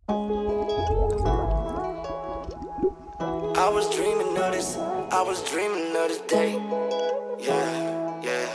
I was dreaming of this, I was dreaming of this day. Yeah, yeah.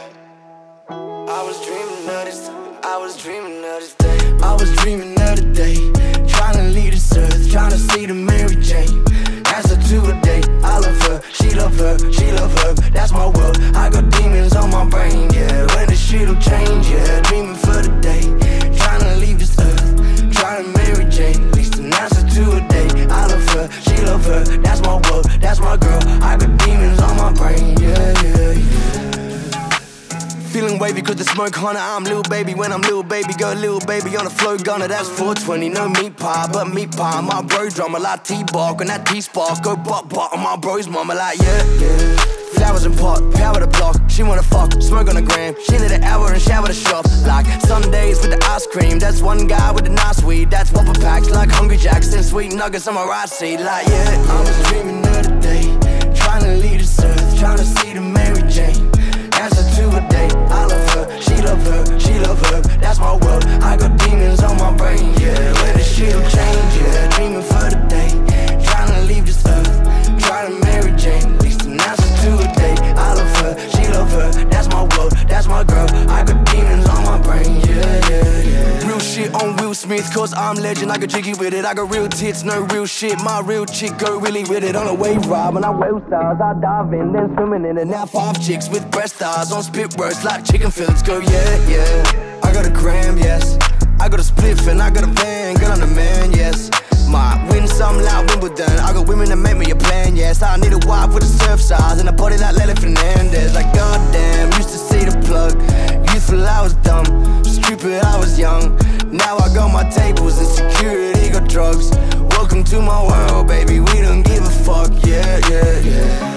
I was dreaming of this, I was dreaming of this day. I was dreaming of the day, trying to leave this earth, trying to see the Mary Jane. Ask her to a date, I love her, she love her, she love her. That's my world, I got demons on my brain, yeah. When the shit'll change, yeah. Dreaming for the day, trying to leave this earth, trying to Mary Jane. At least an answer to a date. I love her, she love her. That's my world, that's my girl. I got demons on my brain, yeah, yeah, yeah. Feeling wavy cause the smoke hunter. I'm little baby when I'm little baby. Got a little baby on the flow gunner. That's 420, no meat pie, but meat pie. My bro drummer like T-Bark on that T-Spark. Go butt on my bro's mama like yeah, yeah. Flowers and pot, power the block. She wanna fuck, smoke on the gram. She need an hour and shower the shop. Like Sundays with the ice cream. That's one guy with the nice weed. That's Whopper packs like Hungry Jacks. Then sweet nuggets on my right seat. Like yeah, I was dreaming of the day, trying to leave this earth, trying to see the Mary Jane. Answer to a date, I love her, she love her, she love her. That's my world, I got demons on my brain, yeah. When the shit'll change, yeah. Dreaming for the day, trying to leave this earth, trying to Mary Jane. At least an answer to a date, I love her, she love her. That's my world, that's my girl. I got demons on my brain, yeah, yeah, yeah. Real shit on Will Smith, cause I'm legend. I got jiggy with it, I got real tits, no real shit. My real chick go really with it. On a wave ride, when I whale stars, I dive in, then swimming in it. Now 5 chicks with breast stars on spit roast like chicken fillets. Go yeah, yeah. I got a gram, yes. I got a spliff and I got a van, girl, I'm the man, yes. Might win some like Wimbledon. I got women that make me a plan, yes. I need a wife with a surf size and a body like Lele Fernandez. Like goddamn, used to see the plug. Youthful, I was dumb. Stupid, I was young. Now I got my tables and security got drugs. Welcome to my world, baby. We don't give a fuck, yeah, yeah, yeah.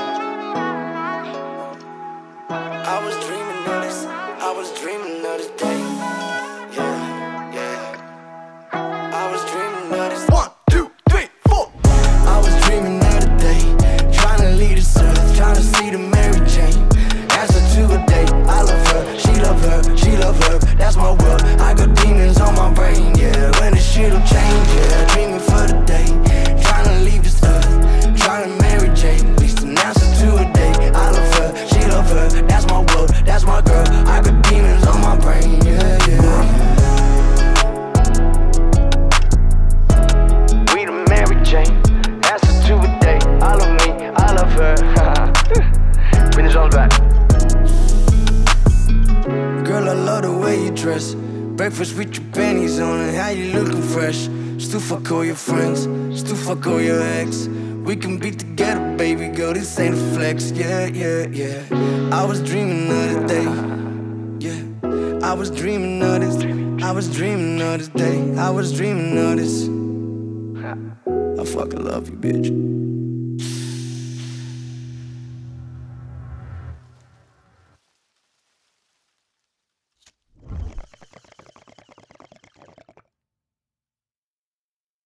I was dreaming of this, I was dreaming of this day. Yeah, yeah. I was dreaming of this. 1, 2, 3, 4. I was dreaming of the day, trying to leave this earth, trying to see the Mary Jane. Answer to a date, I love her, she love her, she love her. That's my world, I got demons on my brain, yeah. When the shit'll change, yeah. Dreaming for the day, trying to leave this earth, trying to Mary Jane. At least an answer to a date, I love her, she love her. That's my world, that's my girl. I got demons on my brain, yeah, yeah. We the Mary Jane, answer to a date. I love me, I love her. Finish all back. Girl, I love the way you dress. Breakfast with your panties on and how you looking fresh. Still fuck all your friends, still fuck all your ex. We can be together, baby girl, this ain't a flex. Yeah, yeah, yeah. I was dreaming of the day. Yeah, I was dreaming of this. I was dreaming of this day. I was dreaming of this. I fucking love you, bitch.